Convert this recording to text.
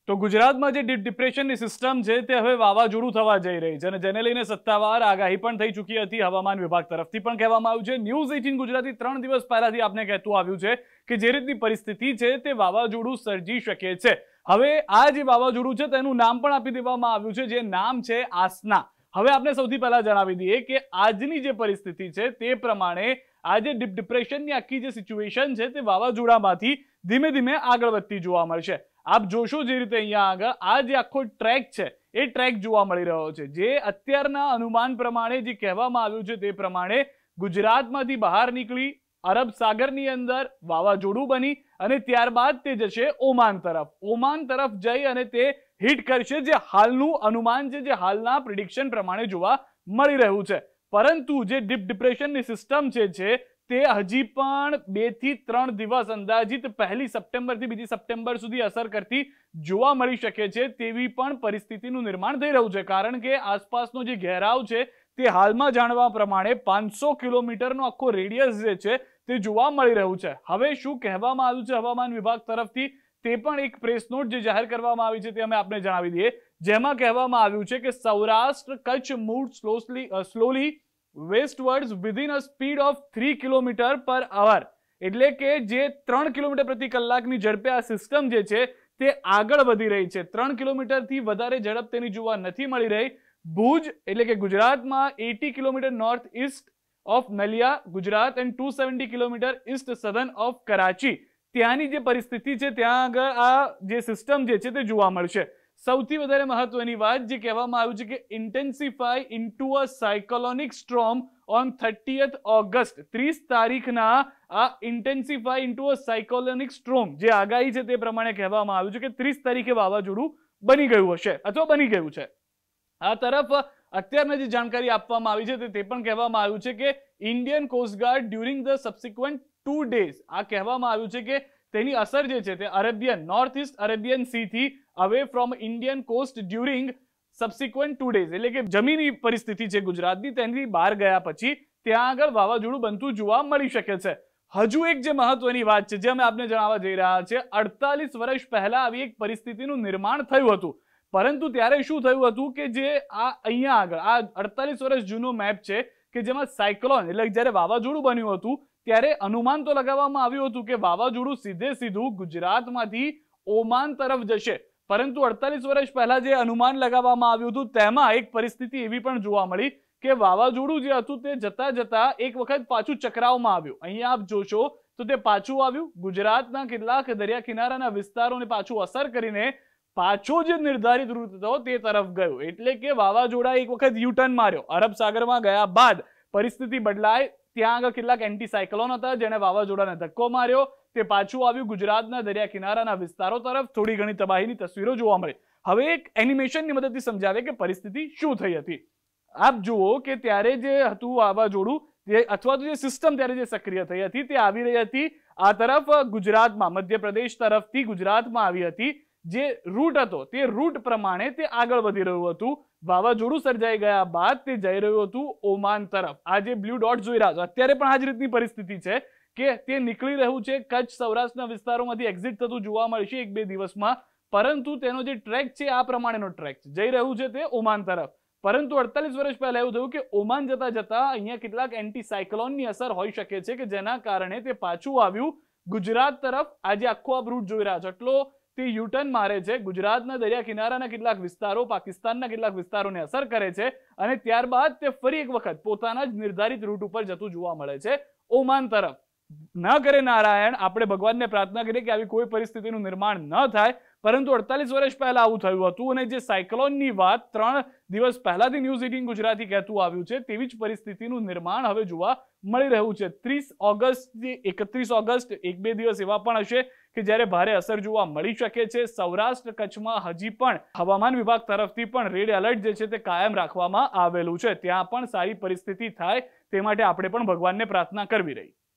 તો ગુજરાતમાં જે ડિપ્રેશનની સિસ્ટમ છે તે હવે વાવાઝોડું થવા જઈ રહી છે અને જેને લઈને સત્તાવાર આગાહી પણ થઈ ચૂકી હતી. હવામાન વિભાગ તરફથી પણ કહેવામાં આવ્યું છે. ન્યૂઝ 18 ગુજરાતી 3 દિવસ પહેલાથી આપને કહેતું આવ્યું છે કે જે રીતની પરિસ્થિતિ છે તે વાવાઝોડું સર્જી શકે છે. હવે આ જે વાવાઝોડું છે તેનું નામ પણ આપી દેવામાં આવ્યું છે, જે નામ છે આસના. હવે આપણે સૌથી પહેલા જણાવી દઈએ કે આજની જે પરિસ્થિતિ છે તે પ્રમાણે આ જે ડિપ્રેશનની આખી જે સિચ્યુએશન છે તે વાવાઝોડામાંથી ધીમે ધીમે આગળ વધતી જોવા મળશે. આપ જોશો જે રીતે અહીંયા આગળ આ જે આખો ટ્રેક છે એ ટ્રેક જોવા મળી રહ્યો છે, જે અત્યારના અનુમાન પ્રમાણે જે કહેવામાં આવ્યું છે તે પ્રમાણે ગુજરાતમાંથી બહાર નીકળી અરબ સાગરની અંદર વાવાઝોડું બની અને ત્યારબાદ તે જશે ઓમાન તરફ જઈ અને તે હિટ કરશે, જે હાલનું અનુમાન છે, જે હાલના પ્રિડિક્શન પ્રમાણે જોવા મળી રહ્યું છે. પરંતુ જે ડિપ્રેશનની સિસ્ટમ છે તે હજી પણ 2 થી 3 દિવસ અંદાજિત 1 સપ્ટેમ્બરથી 2 સપ્ટેમ્બર સુધી અસર કરતી જોવા મળી શકે છે તેવી પણ પરિસ્થિતિનું નિર્માણ થઈ રહ્યું છે. કારણ કે આસપાસનો જે ઘેરાવ છે તે હાલમાં જાણવા પ્રમાણે 500 કિલોમીટરનો આખો રેડિયસ જે છે તે જોવા મળી રહ્યું છે. હવે શું કહેવામાં આવ્યું છે હવામાન વિભાગ તરફથી તે પણ એક પ્રેસ નોટ જે જાહેર કરવામાં આવી છે તે અમે આપને જણાવી દઈએ, જેમાં કહેવામાં આવ્યું છે કે Saurashtra Kutch move slowly westwards within a speed of 3 kilometre per hour. એટલે કે જે 3 કિલોમીટર પ્રતિ કલાકની ઝડપે આ સિસ્ટમ જે છે તે આગળ વધી રહી છે. 3 કિલોમીટરથી વધારે ઝડપ તેની જોવા નથી મળી રહી. ભુજ એટલે કે ગુજરાતમાં 80 kilometre north east of Naliya Gujarat and 270 kilometre east southern of Karachi, ત્યાંની જે પરિસ્થિતિ છે ત્યાં આગળ આ જે સિસ્ટમ જે છે તે જોવા મળશે. સૌથી વધારે મહત્વની વાત જે કહેવામાં આવ્યું છે કે intensify into a cyclonic storm on 30th August, 30 તારીખના આ intensify into a cyclonic storm જે આગાહી છે તે પ્રમાણે કહેવામાં આવ્યું છે કે 30 તારીખે વાવાઝોડું બની ગયું હશે અથવા બની ગયું છે. આ તરફ અત્યારના જે જાણકારી આપવામાં આવી છે તે પણ કહેવામાં આવ્યું છે કે Indian coastguard during the subsequent 2 days આ કહેવામાં આવ્યું છે કે તેની અસર જે છે તે Arabian north east Arabian sea થી away from Indian coast during subsequent 2 days એટલે કે જમીની પરિસ્થિતિ છે ગુજરાતની તેની બહાર ગયા પછી ત્યાં આગળ વાવાઝોડું બનતું જોવા મળી શકે છે. હજુ એક જે મહત્વની વાત છે જે અમે આપને જણાવવા જઈ રહ્યા છે, 48 વર્ષ પહેલા આવી એક પરિસ્થિતિનું નિર્માણ થયું હતું, પરંતુ ત્યારે શું થયું હતું કે જે આ અહીંયા આગળ આ 48 વર્ષ જૂનો મેપ છે કે જેમાં સાયક્લોન એટલે જ્યારે વાવાઝોડું બન્યું હતું ત્યારે અનુમાન તો લગાવવામાં આવ્યું હતું કે વાવાઝોડું સીધું ગુજરાતમાંથી ઓમાન તરફ જશે, પરંતુ 48 વર્ષ પહેલા જે અનુમાન લગાવવામાં આવ્યું હતું તેમાં એક પરિસ્થિતિ એવી પણ જોવા મળી કે વાવાઝોડું જે હતું તે જતા જતા એક વખત પાછું ચક્રાવમાં આવ્યું. અહીંયા આપ જોશો તો તે પાછું આવ્યું ગુજરાતના કેટલાક દરિયા કિનારાના વિસ્તારોને પાછું અસર કરીને પાછો જે નિર્ધારિત રૂટ હતો તે તરફ ગયો. એટલે કે વાવાઝોડા એક વખત યુટર્ન માર્યો, અરબ સાગરમાં ગયા બાદ પરિસ્થિતિ બદલાય, ત્યાં આગળ કેટલાક એન્ટી સાયક્લોન હતા જેને વાવાઝોડાને ધક્કો માર્યો, તે પાછું આવ્યું ગુજરાતના દરિયા કિનારાના વિસ્તારો તરફ. થોડી ઘણી તબાહીની તસવીરો જોવા મળી. હવે એક એનિમેશનની મદદથી સમજાવે કે પરિસ્થિતિ શું થઈ હતી. આપ જુઓ કે ત્યારે જે હતું વાવાઝોડું અથવા તો જે સિસ્ટમ ત્યારે જે સક્રિય થઈ હતી તે આવી રહી હતી આ તરફ ગુજરાતમાં, મધ્યપ્રદેશ તરફથી ગુજરાતમાં આવી હતી. જે રૂટ હતો તે રૂટ પ્રમાણે તે આગળ વધી રહ્યું હતું. વાવાઝોડું સર્જાઈ ગયા બાદ તે જઈ રહ્યું હતું ઓમાન તરફ. આ જે બ્લુ ડોટ જોઈ રહ્યા છો અત્યારે પણ આ જ રીતની પરિસ્થિતિ છે કે તે નીકળી રહ્યું છે, કચ્છ સૌરાષ્ટ્રના વિસ્તારોમાંથી એક્ઝિટ થતું જોવા મળશે 1-2 દિવસમાં, પરંતુ તેનો જે ટ્રેક છે આ પ્રમાણેનો ટ્રેક છે, જઈ રહ્યું છે તે ઓમાન તરફ. પરંતુ 48 વર્ષ પહેલા એવું થયું કે ઓમાન જતા જતા અહીંયા કેટલાક એન્ટી સાયક્લોનની અસર હોઈ શકે છે કે જેના કારણે તે પાછું આવ્યું ગુજરાત તરફ. આજે આખો આ રૂટ જોઈ રહ્યા છો એટલો તે યુટર્ન મારે છે, ગુજરાતના દરિયા કિનારાના કેટલાક વિસ્તારો, પાકિસ્તાનના કેટલાક વિસ્તારોને અસર કરે છે અને ત્યારબાદ તે ફરી એક વખત પોતાના જ નિર્ધારિત રૂટ ઉપર જતું જોવા મળે છે ઓમાન તરફ. ન કરે નારાયણ, આપણે ભગવાનને પ્રાર્થના કરીએ કે આવી કોઈ પરિસ્થિતિનું નિર્માણ ન થાય, પરંતુ 48 વર્ષ પહેલા આવું થયું હતું અને જે સાયક્લોનની વાત 3 દિવસ પહેલાથી ન્યૂઝ 18 ગુજરાતી કહેતું આવ્યું છે તેવી જ પરિસ્થિતિનું નિર્માણ હવે જોવા મળી રહ્યું છે. 30 ઓગસ્ટથી 31 ઓગસ્ટ 1-2 દિવસ એવા પણ હશે કે જ્યારે ભારે અસર જોવા મળી શકે છે. સૌરાષ્ટ્ર કચ્છમાં હજી પણ હવામાન વિભાગ તરફથી પણ રેડ એલર્ટ જે છે તે કાયમ રાખવામાં આવેલું છે. ત્યાં પણ સારી પરિસ્થિતિ થાય તે માટે આપણે પણ ભગવાનને પ્રાર્થના કરવી રહી.